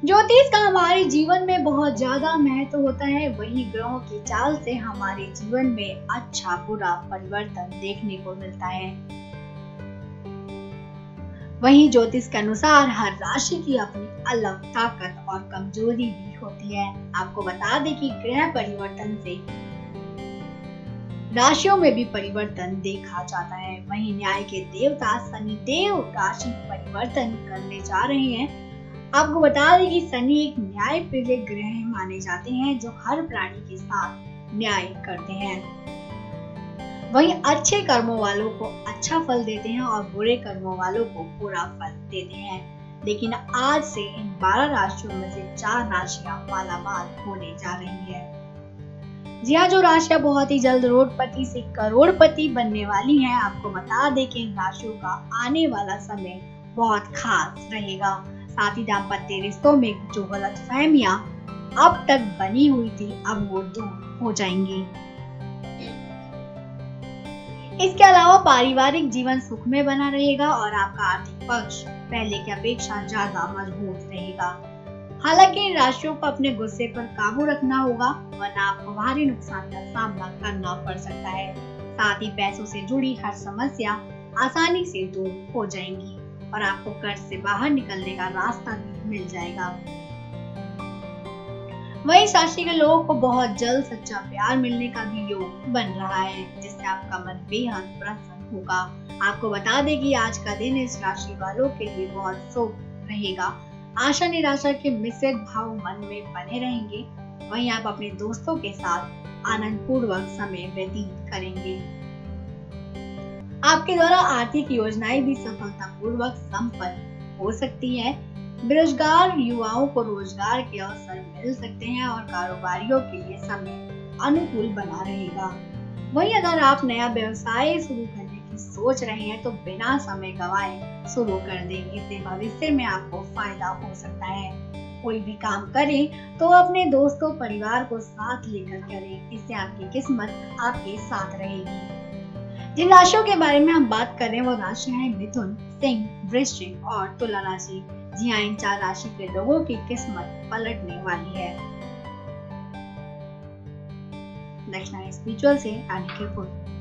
ज्योतिष का हमारे जीवन में बहुत ज्यादा महत्व होता है। वहीं ग्रहों की चाल से हमारे जीवन में अच्छा बुरा परिवर्तन देखने को मिलता है। वहीं ज्योतिष के अनुसार हर राशि की अपनी अलग ताकत और कमजोरी भी होती है। आपको बता दें कि ग्रह परिवर्तन से राशियों में भी परिवर्तन देखा जाता है। वहीं न्याय के देवता शनि देव राशि परिवर्तन करने जा रहे हैं। आपको बता दें कि शनि एक न्याय प्रिय ग्रह माने जाते हैं जो हर प्राणी के साथ न्याय करते हैं। वहीं अच्छे कर्मों वालों को अच्छा फल देते हैं और बुरे कर्मों वालों को बुरा फल देते हैं। लेकिन आज से इन 12 राशियों में से 4 राशियां मालामाल होने जा रही है। जी हाँ, जो राशियां बहुत ही जल्द रोडपति से करोड़पति बनने वाली हैं। आपको बता दें कि इन राशियों का आने वाला समय बहुत खास रहेगा। साथ ही दाम्पत्य रिश्तों में जो गलतफहमियां अब तक बनी हुई थी, अब वो दूर हो जाएंगी। इसके अलावा पारिवारिक जीवन सुख में बना रहेगा और आपका आर्थिक पक्ष पहले की अपेक्षा ज्यादा मजबूत रहेगा। हालांकि इन राशियों को अपने गुस्से पर काबू रखना होगा, वरना आपको भारी नुकसान का सामना करना पड़ सकता है। साथ ही पैसों से जुड़ी हर समस्या आसानी से दूर हो जाएंगी और आपको कर्ज से बाहर निकलने का रास्ता भी मिल जाएगा। वहीं इस राशि के लोगों को बहुत जल्द सच्चा प्यार मिलने का भी योग बन रहा है, जिससे आपका मन बेहद प्रसन्न होगा। आपको बता दें कि आज का दिन इस राशि वालों के लिए बहुत शुभ रहेगा। आशा निराशा के मिश्रित भाव मन में बने रहेंगे। वहीं आप अपने दोस्तों के साथ आनंद पूर्वक समय व्यतीत करेंगे। आपके द्वारा आर्थिक योजनाएं भी सफलतापूर्वक संपन्न हो सकती है। बेरोजगार युवाओं को रोजगार के अवसर मिल सकते हैं और कारोबारियों के लिए समय अनुकूल बना रहेगा। वहीं अगर आप नया व्यवसाय शुरू करने की सोच रहे हैं तो बिना समय गवाए शुरू कर दें। इससे भविष्य में आपको फायदा हो सकता है। कोई भी काम करें तो अपने दोस्तों परिवार को साथ लेकर करें। इससे आपकी किस्मत आपके साथ रहेगी। जिन राशियों के बारे में हम बात कर रहे हैं वो राशियां हैं मिथुन, सिंह, वृश्चिक और तुला राशि। जी हाँ, इन 4 राशि के लोगों की किस्मत पलटने वाली है। दक्षिणा स्पिरिचुअल से रानी के पुत्र।